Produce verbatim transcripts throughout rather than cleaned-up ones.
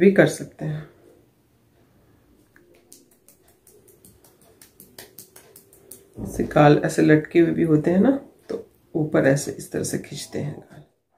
भी कर सकते हैं। ऐसे गाल ऐसे लटके हुए भी होते हैं ना, तो ऊपर ऐसे इस तरह से खींचते हैं गाल।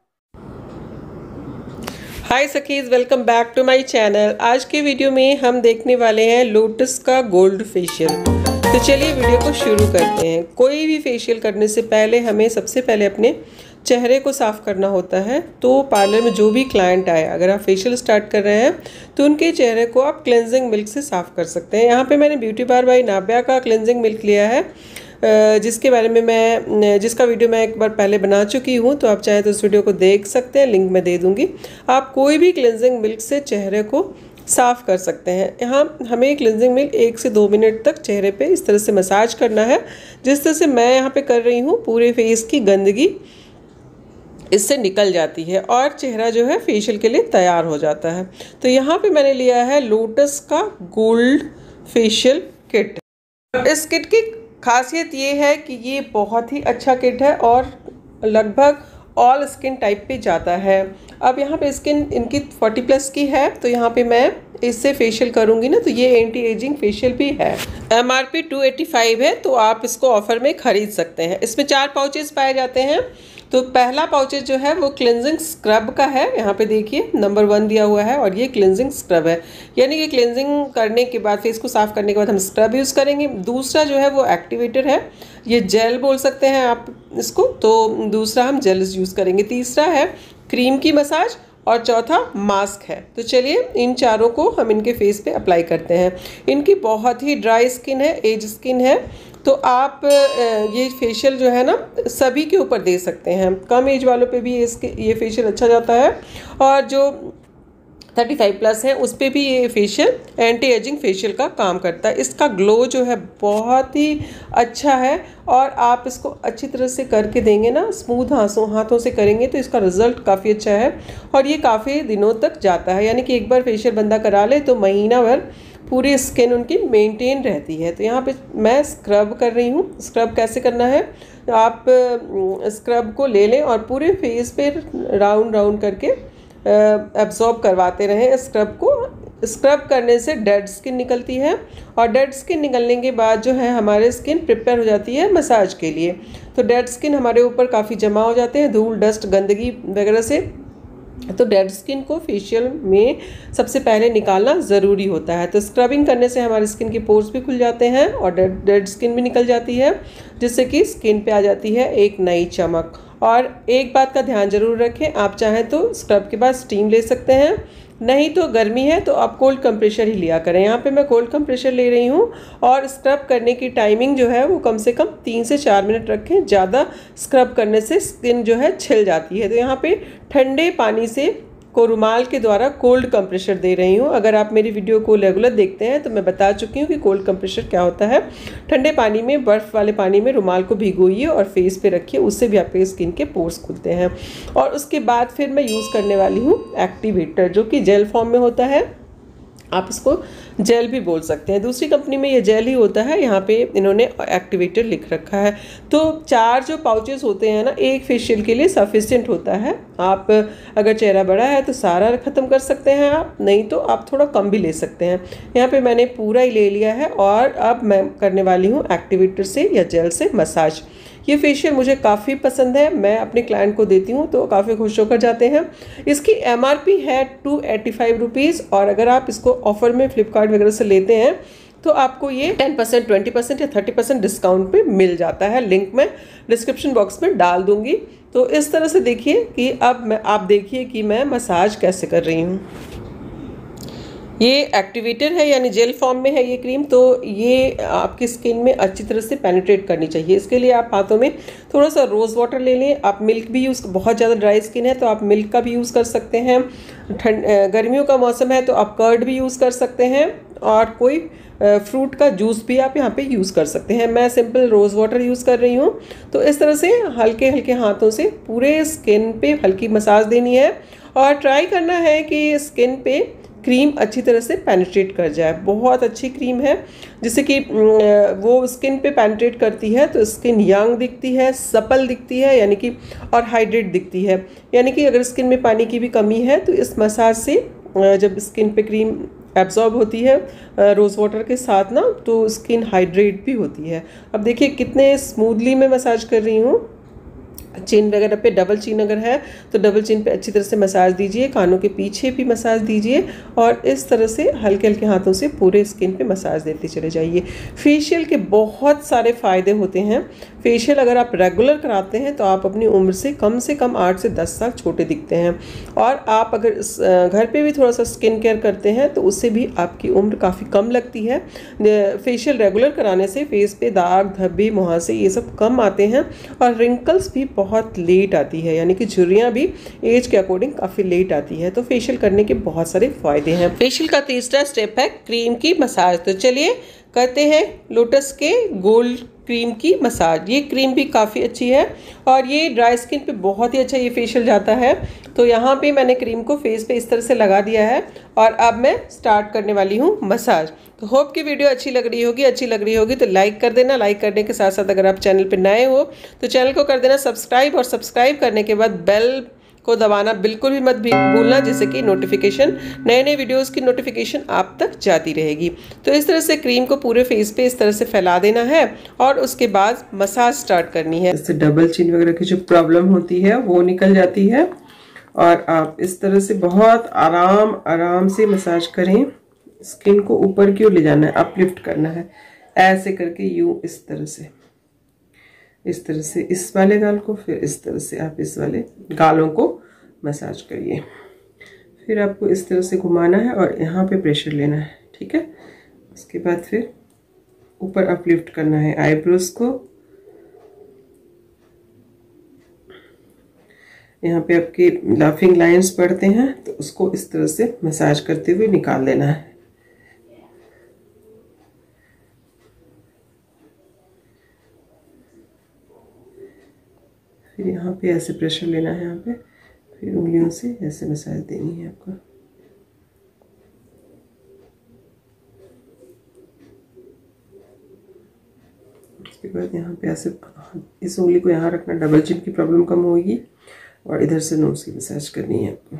हाय सखीज, welcome back to my channel. आज के वीडियो में हम देखने वाले हैं लोटस का गोल्ड फेशियल। तो चलिए वीडियो को शुरू करते हैं। कोई भी फेशियल करने से पहले हमें सबसे पहले अपने चेहरे को साफ़ करना होता है। तो पार्लर में जो भी क्लाइंट आए, अगर आप फेशियल स्टार्ट कर रहे हैं तो उनके चेहरे को आप क्लेंजिंग मिल्क से साफ़ कर सकते हैं। यहाँ पे मैंने ब्यूटी बार बाय नाब्या का क्लेंजिंग मिल्क लिया है, जिसके बारे में मैं जिसका वीडियो मैं एक बार पहले बना चुकी हूँ। तो आप चाहें तो उस वीडियो को देख सकते हैं, लिंक मैं दे दूँगी। आप कोई भी क्लेंजिंग मिल्क से चेहरे को साफ़ कर सकते हैं। यहाँ हमें क्लेंजिंग मिल्क एक से दो मिनट तक चेहरे पे इस तरह से मसाज करना है, जिस तरह से मैं यहाँ पे कर रही हूँ। पूरे फेस की गंदगी इससे निकल जाती है और चेहरा जो है फेशियल के लिए तैयार हो जाता है। तो यहाँ पे मैंने लिया है लोटस का गोल्ड फेशियल किट। इस किट की खासियत ये है कि ये बहुत ही अच्छा किट है और लगभग ऑल स्किन टाइप पे जाता है। अब यहाँ पे स्किन इनकी चालीस प्लस की है, तो यहाँ पे मैं इससे फेशियल करूँगी ना, तो ये एंटी एजिंग फेशियल भी है। M R P two eighty five है, तो आप इसको ऑफर में ख़रीद सकते हैं। इसमें चार पाउचेस पाए जाते हैं। तो पहला पाउचेस जो है वो क्लेंजिंग स्क्रब का है। यहाँ पे देखिए नंबर वन दिया हुआ है और ये क्लेंजिंग स्क्रब है, यानी कि क्लेंजिंग करने के बाद, फेस को साफ़ करने के बाद हम स्क्रब यूज़ करेंगे। दूसरा जो है वो एक्टिवेटर है, ये जेल बोल सकते हैं आप इसको, तो दूसरा हम जेल यूज़ करेंगे। तीसरा है क्रीम की मसाज और चौथा मास्क है। तो चलिए इन चारों को हम इनके फेस पे अप्लाई करते हैं। इनकी बहुत ही ड्राई स्किन है, एज स्किन है, तो आप ये फेशियल जो है ना सभी के ऊपर दे सकते हैं। कम एज वालों पे भी इसके ये फेशियल अच्छा जाता है, और जो पैंतीस प्लस है उस पर भी ये फेशियल एंटी एजिंग फेशियल का काम करता है। इसका ग्लो जो है बहुत ही अच्छा है, और आप इसको अच्छी तरह से करके देंगे ना, स्मूथ हाथों हाथों से करेंगे तो इसका रिज़ल्ट काफ़ी अच्छा है और ये काफ़ी दिनों तक जाता है। यानी कि एक बार फेशियल बंदा करा ले तो महीना भर पूरी स्किन उनकी मेंटेन रहती है। तो यहाँ पे मैं स्क्रब कर रही हूँ। स्क्रब कैसे करना है, आप स्क्रब को ले लें और पूरे फेस पे राउंड राउंड करके एब्जॉर्ब करवाते रहें स्क्रब को। स्क्रब करने से डेड स्किन निकलती है, और डेड स्किन निकलने के बाद जो है हमारे स्किन प्रिपेयर हो जाती है मसाज के लिए। तो डेड स्किन हमारे ऊपर काफ़ी जमा हो जाते हैं धूल, डस्ट, गंदगी वगैरह से। तो डेड स्किन को फेशियल में सबसे पहले निकालना ज़रूरी होता है। तो स्क्रबिंग करने से हमारी स्किन के पोर्स भी खुल जाते हैं और डेड डेड स्किन भी निकल जाती है, जिससे कि स्किन पे आ जाती है एक नई चमक। और एक बात का ध्यान जरूर रखें, आप चाहें तो स्क्रब के बाद स्टीम ले सकते हैं, नहीं तो गर्मी है तो आप कोल्ड कंप्रेशर ही लिया करें। यहाँ पे मैं कोल्ड कंप्रेशर ले रही हूँ, और स्क्रब करने की टाइमिंग जो है वो कम से कम तीन से चार मिनट रखें। ज़्यादा स्क्रब करने से स्किन जो है छिल जाती है। तो यहाँ पे ठंडे पानी से को रुमाल के द्वारा कोल्ड कंप्रेशर दे रही हूँ। अगर आप मेरी वीडियो को रेगुलर देखते हैं तो मैं बता चुकी हूँ कि कोल्ड कंप्रेशर क्या होता है। ठंडे पानी में, बर्फ़ वाले पानी में रुमाल को भिगोइए और फेस पे रखिए, उससे भी आपके स्किन के पोर्स खुलते हैं। और उसके बाद फिर मैं यूज़ करने वाली हूँ एक्टिवेटर, जो कि जेल फॉर्म में होता है। आप इसको जेल भी बोल सकते हैं। दूसरी कंपनी में ये जेल ही होता है, यहाँ पे इन्होंने एक्टिवेटर लिख रखा है। तो चार जो पाउचेस होते हैं ना, एक फेशियल के लिए सफिशिएंट होता है। आप अगर चेहरा बड़ा है तो सारा ख़त्म कर सकते हैं आप, नहीं तो आप थोड़ा कम भी ले सकते हैं। यहाँ पे मैंने पूरा ही ले लिया है, और अब मैं करने वाली हूँ एक्टिवेटर से या जेल से मसाज। ये फेशियल मुझे काफ़ी पसंद है, मैं अपने क्लाइंट को देती हूँ तो काफ़ी खुश होकर जाते हैं। इसकी एम आर पी है टू एटी फाइव रुपीज़, और अगर आप इसको ऑफ़र में फ्लिपकार्ट वगैरह से लेते हैं तो आपको ये टेन परसेंट, ट्वेंटी परसेंट या थर्टी परसेंट डिस्काउंट पे मिल जाता है। लिंक मैं डिस्क्रिप्शन बॉक्स में डाल दूँगी। तो इस तरह से देखिए कि अब मैं आप देखिए कि मैं मसाज कैसे कर रही हूँ। ये एक्टिवेटर है, यानी जेल फॉर्म में है ये क्रीम, तो ये आपकी स्किन में अच्छी तरह से पेनिट्रेट करनी चाहिए। इसके लिए आप हाथों में थोड़ा सा रोज़ वाटर ले लें। आप मिल्क भी यूज़, बहुत ज़्यादा ड्राई स्किन है तो आप मिल्क का भी यूज़ कर सकते हैं। ठंड गर्मियों का मौसम है तो आप कर्ड भी यूज़ कर सकते हैं, और कोई फ्रूट का जूस भी आप यहाँ पे यूज़ कर सकते हैं। मैं सिंपल रोज़ वाटर यूज़ कर रही हूँ। तो इस तरह से हल्के हल्के हाथों से पूरे स्किन पे हल्की मसाज देनी है, और ट्राई करना है कि स्किन पे क्रीम अच्छी तरह से पेनिट्रेट कर जाए। बहुत अच्छी क्रीम है, जिससे कि वो स्किन पे पेनिट्रेट करती है तो स्किन यंग दिखती है, सपल दिखती है, यानी कि और हाइड्रेट दिखती है। यानी कि अगर स्किन में पानी की भी कमी है तो इस मसाज से जब स्किन पे क्रीम एब्जॉर्ब होती है रोज़ वाटर के साथ ना, तो स्किन हाइड्रेट भी होती है। अब देखिए कितने स्मूथली मैं मसाज कर रही हूँ। चिन वगैरह पे, डबल चिन अगर है तो डबल चिन पे अच्छी तरह से मसाज दीजिए, कानों के पीछे भी मसाज दीजिए और इस तरह से हल्के हल्के हाथों से पूरे स्किन पे मसाज देते चले जाइए। फेशियल के बहुत सारे फ़ायदे होते हैं। फेशियल अगर आप रेगुलर कराते हैं तो आप अपनी उम्र से कम से कम आठ से दस साल छोटे दिखते हैं, और आप अगर घर पे भी थोड़ा सा स्किन केयर करते हैं तो उससे भी आपकी उम्र काफ़ी कम लगती है। फेशियल रेगुलर कराने से फेस पे दाग, धब्बे, मुहासे ये सब कम आते हैं और रिंकल्स भी बहुत लेट आती है, यानी कि झुर्रियाँ भी एज के अकॉर्डिंग काफ़ी लेट आती है। तो फेशियल करने के बहुत सारे फ़ायदे हैं। फेशियल का तीसरा स्टेप है क्रीम की मसाज। तो चलिए करते हैं लोटस के गोल्ड क्रीम की मसाज। ये क्रीम भी काफ़ी अच्छी है और ये ड्राई स्किन पे बहुत ही अच्छा ये फेशियल जाता है। तो यहाँ पे मैंने क्रीम को फेस पे इस तरह से लगा दिया है और अब मैं स्टार्ट करने वाली हूँ मसाज। तो होप कि वीडियो अच्छी लग रही होगी। अच्छी लग रही होगी तो लाइक कर देना। लाइक करने के साथ साथ अगर आप चैनल पे नए हो तो चैनल को कर देना सब्सक्राइब, और सब्सक्राइब करने के बाद बेल को दबाना बिल्कुल भी मत भूलना, जिससे कि नोटिफिकेशन, नए नए वीडियोस की नोटिफिकेशन आप तक जाती रहेगी। तो इस तरह से क्रीम को पूरे फेस पे इस तरह से फैला देना है और उसके बाद मसाज स्टार्ट करनी है। इससे डबल चिन वगैरह की जो प्रॉब्लम होती है वो निकल जाती है और आप इस तरह से बहुत आराम आराम से मसाज करें। स्किन को ऊपर की ओर ले जाना है, अपलिफ्ट करना है, ऐसे करके यूं इस तरह से, इस तरह से इस वाले गाल को, फिर इस तरह से आप इस वाले गालों को मसाज करिए। फिर आपको इस तरह से घुमाना है और यहाँ पे प्रेशर लेना है, ठीक है। उसके बाद फिर ऊपर अपलिफ्ट करना है आईब्रोज को। यहाँ पे आपके लाफिंग लाइंस पड़ते हैं तो उसको इस तरह से मसाज करते हुए निकाल देना है। फिर यहाँ पे ऐसे प्रेशर लेना है, यहाँ पे फिर उंगलियों से ऐसे मसाज देनी है आपको। उसके बाद यहाँ पे ऐसे इस उंगली को यहाँ रखना, डबल चिन की प्रॉब्लम कम होगी, और इधर से नोज की मसाज करनी है आपको।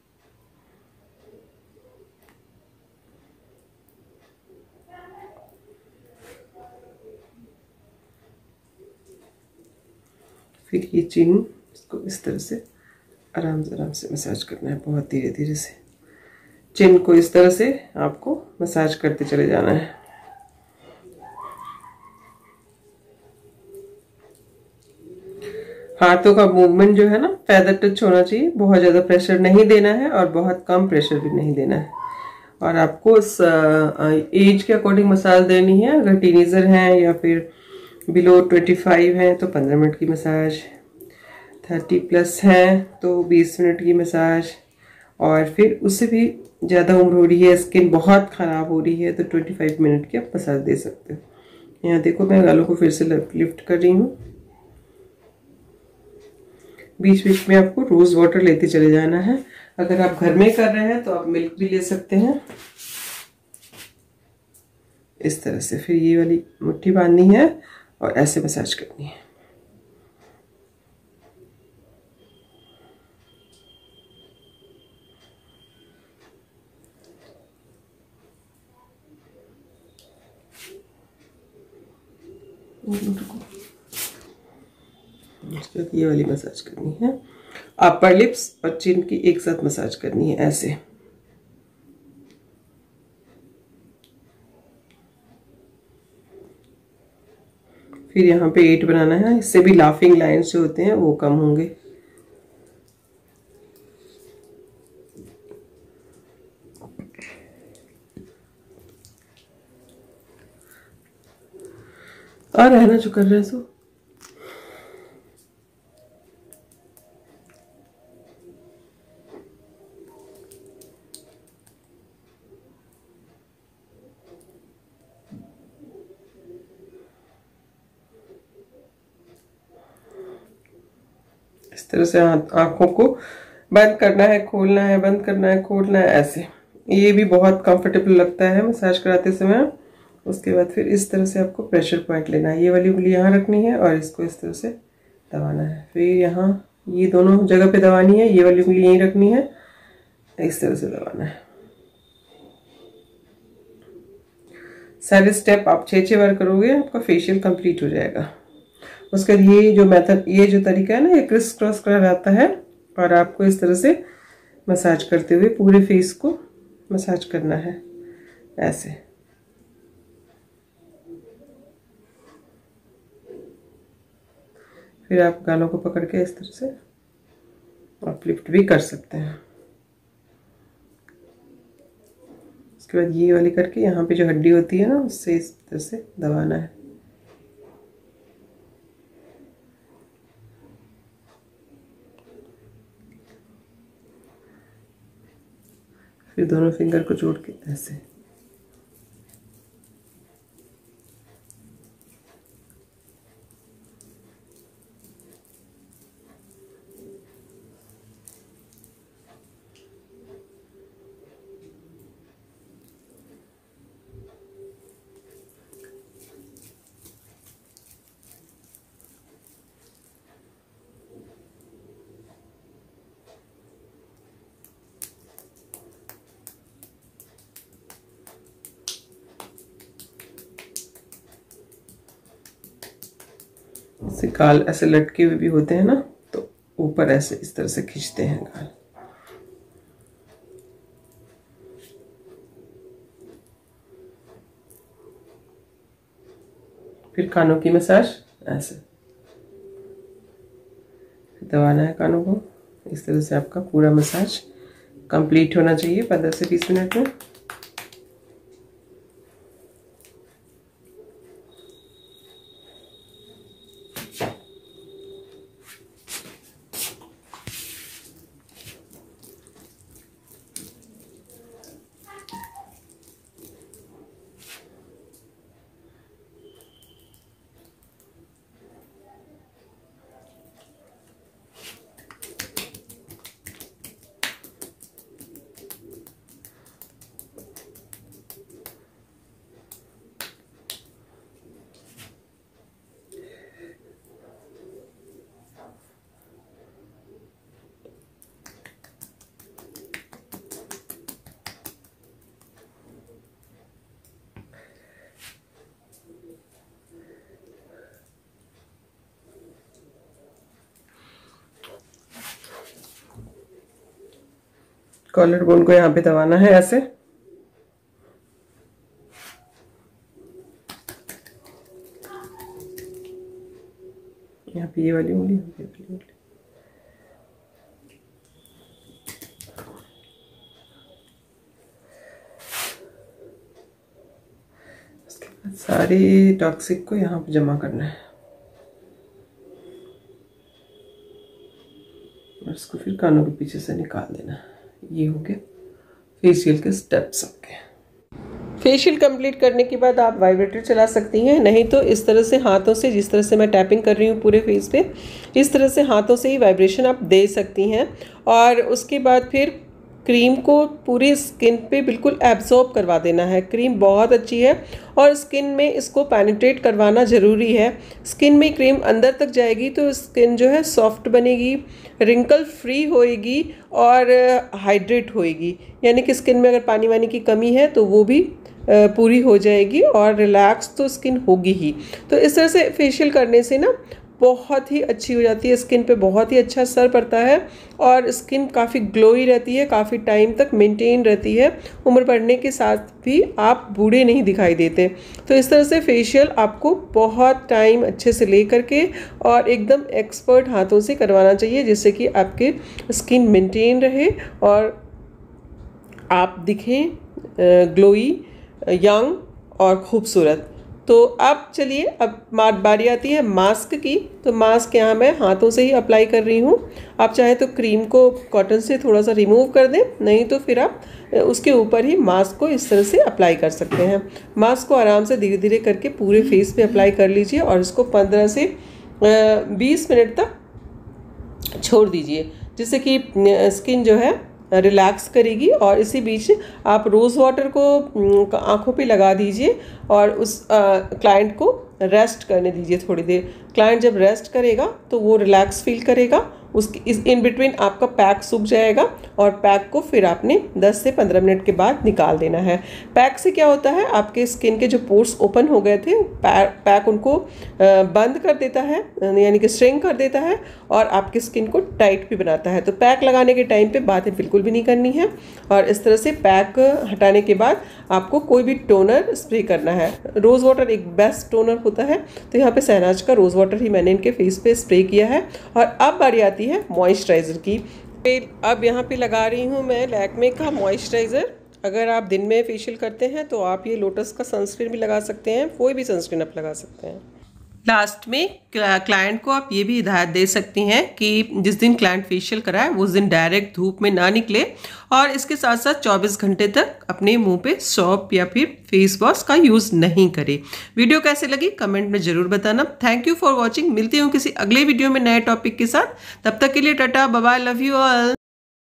फिर ये चिन इसको इस तरह से आराम से आराम से मसाज करना है, बहुत धीरे धीरे से। चिन को इस तरह से आपको मसाज करते चले जाना है। हाथों का मूवमेंट जो है ना फेदर टच होना चाहिए, बहुत ज़्यादा प्रेशर नहीं देना है और बहुत कम प्रेशर भी नहीं देना है। और आपको इस एज के अकॉर्डिंग मसाज देनी है। अगर टीनेजर हैं या फिर बिलो ट्वेंटी फाइव हैं तो पंद्रह मिनट की मसाज, थर्टी प्लस हैं तो बीस मिनट की मसाज, और फिर उससे भी ज़्यादा उम्र हो रही है, स्किन बहुत ख़राब हो रही है तो ट्वेंटी फाइव मिनट की आप मसाज दे सकते हो। यहाँ देखो मैं गालों को फिर से लिफ्ट कर रही हूँ। बीच बीच में आपको रोज़ वाटर लेते चले जाना है। अगर आप घर में कर रहे हैं तो आप मिल्क भी ले सकते हैं इस तरह से। फिर ये वाली मुट्ठी बांधनी है और ऐसे मसाज करनी है। ये वाली मसाज करनी है। अपर लिप्स और चिन की एक साथ मसाज करनी है ऐसे। फिर यहाँ पे एट बनाना है, इससे भी लाफिंग लाइंस जो होते हैं वो कम होंगे। और रहना जो कर रहे हैं सो इस तरह से आंखों को बंद करना है, खोलना है, बंद करना है, खोलना है, ऐसे। ये भी बहुत कंफर्टेबल लगता है मसाज कराते समय। उसके बाद फिर इस तरह से आपको प्रेशर पॉइंट लेना है। ये वाली उंगली यहाँ रखनी है और इसको इस तरह से दबाना है। फिर यहाँ ये दोनों जगह पे दबानी है, ये वाली उंगली यहीं रखनी है, इस तरह से दबाना है। सारे स्टेप आप छः छः बार करोगे, आपका फेशियल कंप्लीट हो जाएगा। उसके बाद ये जो मेथड, ये जो तरीका है ना, ये क्रिस क्रॉस करा रहता है और आपको इस तरह से मसाज करते हुए पूरे फेस को मसाज करना है ऐसे। फिर आप गालों को पकड़ के इस तरह से आप लिफ्ट भी कर सकते हैं। उसके बाद ये वाली करके यहाँ पे जो हड्डी होती है ना, उससे इस तरह से दबाना है। फिर दोनों फिंगर को जोड़ के ऐसे। से गाल ऐसे लटके हुए भी होते हैं ना, तो ऊपर ऐसे इस तरह से खींचते हैं गाल। फिर कानों की मसाज ऐसे दबाना है कानों को। इस तरह से आपका पूरा मसाज कंप्लीट होना चाहिए पंद्रह से बीस मिनट में। कॉलर बोन को यहाँ पे दबाना है ऐसे। यहाँ पे ये वाली उंगली, ये वाली उंगली। उसके बाद सारी टॉक्सिक को यहाँ पे जमा करना है और इसको फिर कानों के पीछे से निकाल देना है। ये हो गए फेशियल के स्टेप्स आपके। फेशियल कंप्लीट करने के बाद आप वाइब्रेटर चला सकती हैं, नहीं तो इस तरह से हाथों से, जिस तरह से मैं टैपिंग कर रही हूँ पूरे फेस पे, इस तरह से हाथों से ही वाइब्रेशन आप दे सकती हैं। और उसके बाद फिर क्रीम को पूरी स्किन पे बिल्कुल एब्जॉर्ब करवा देना है। क्रीम बहुत अच्छी है और स्किन में इसको पेनिट्रेट करवाना ज़रूरी है। स्किन में क्रीम अंदर तक जाएगी तो स्किन जो है सॉफ्ट बनेगी, रिंकल फ्री होएगी और हाइड्रेट होएगी। यानी कि स्किन में अगर पानी वानी की कमी है तो वो भी पूरी हो जाएगी और रिलैक्स तो स्किन होगी ही। तो इस तरह से फेशियल करने से ना बहुत ही अच्छी हो जाती है स्किन पे, बहुत ही अच्छा असर पड़ता है और स्किन काफ़ी ग्लोई रहती है, काफ़ी टाइम तक मेंटेन रहती है। उम्र बढ़ने के साथ भी आप बूढ़े नहीं दिखाई देते। तो इस तरह से फेशियल आपको बहुत टाइम अच्छे से ले करके और एकदम एक्सपर्ट हाथों से करवाना चाहिए, जिससे कि आपके स्किन मेंटेन रहे और आप दिखें ग्लोई, यंग और खूबसूरत। तो अब चलिए, अब बारी आती है मास्क की। तो मास्क यहाँ मैं हाथों से ही अप्लाई कर रही हूँ। आप चाहे तो क्रीम को कॉटन से थोड़ा सा रिमूव कर दें, नहीं तो फिर आप उसके ऊपर ही मास्क को इस तरह से अप्लाई कर सकते हैं। मास्क को आराम से धीरे धीरे करके पूरे फेस पे अप्लाई कर लीजिए और इसको पंद्रह से बीस मिनट तक छोड़ दीजिए, जिससे कि स्किन जो है रिलैक्स करेगी। और इसी बीच आप रोज़ वाटर को आँखों पे लगा दीजिए और उस क्लाइंट को रेस्ट करने दीजिए थोड़ी देर। क्लाइंट जब रेस्ट करेगा तो वो रिलैक्स फील करेगा उसकी इस इन बिटवीन आपका पैक सूख जाएगा और पैक को फिर आपने दस से पंद्रह मिनट के बाद निकाल देना है। पैक से क्या होता है, आपके स्किन के जो पोर्स ओपन हो गए थे पैक, पैक उनको बंद कर देता है, यानी कि श्रिंक कर देता है और आपकी स्किन को टाइट भी बनाता है। तो पैक लगाने के टाइम पे बातें बिल्कुल भी नहीं करनी है और इस तरह से पैक हटाने के बाद आपको कोई भी टोनर स्प्रे करना है। रोज़ वाटर एक बेस्ट टोनर होता है, तो यहाँ पे शहनाज का रोज़ वाटर ही मैंने इनके फेस पे स्प्रे किया है। और अब बारी आती है मॉइस्चराइज़र की। अब यहाँ पे लगा रही हूँ मैं लैक्मे का मॉइस्चराइज़र। अगर आप दिन में फेशियल करते हैं तो आप ये लोटस का सनस्क्रीन भी लगा सकते हैं, कोई भी सनस्क्रीन आप लगा सकते हैं। लास्ट में क्लाइंट को आप ये भी हिदायत दे सकती हैं कि जिस दिन क्लाइंट फेशियल कराए उस दिन डायरेक्ट धूप में ना निकले और इसके साथ साथ चौबीस घंटे तक अपने मुंह पे सोप या फिर फेस वॉश का यूज़ नहीं करे। वीडियो कैसे लगी कमेंट में ज़रूर बताना। Thank you for watching. मिलती हूँ किसी अगले वीडियो में नए टॉपिक के साथ। तब तक के लिए tata bye bye, love you all.